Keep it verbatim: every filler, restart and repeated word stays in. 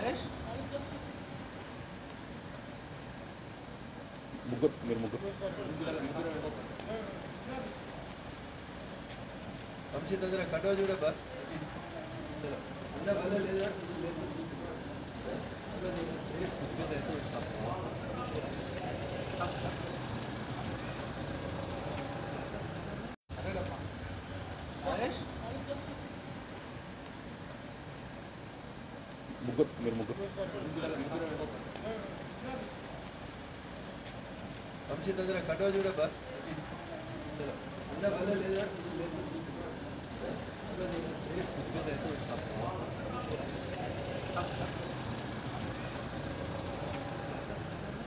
ముగ్గురు మీరు ముగ్గురు వంశీ దగ్గర కటవ చూడబ్బా లేదా ముగ్గురు మీరు ముగ్గురు వంశీ దగ్గర కటవ చూడబ్బా లేదా